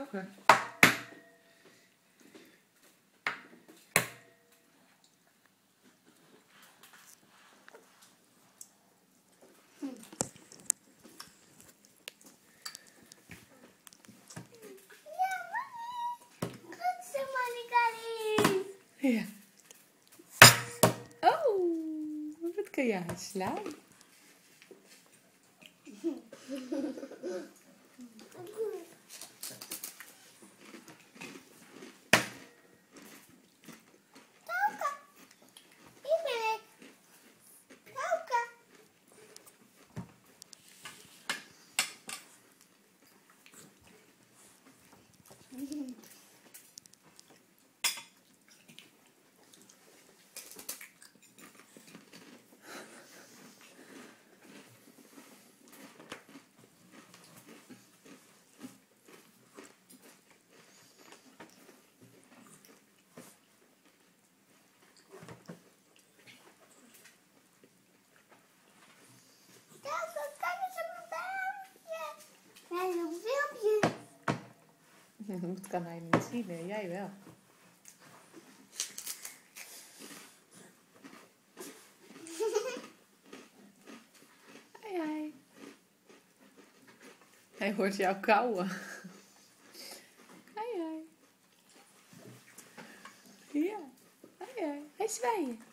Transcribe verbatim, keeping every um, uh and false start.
ogen. Ja. Oh, wat kan jij slaan? Dat kan hij niet zien, hè? Jij wel. Hoi, hoi. Hij hoort jou kauwen. Hoi, hoi. Ja. Hoi, hoi. Hij zwaaien.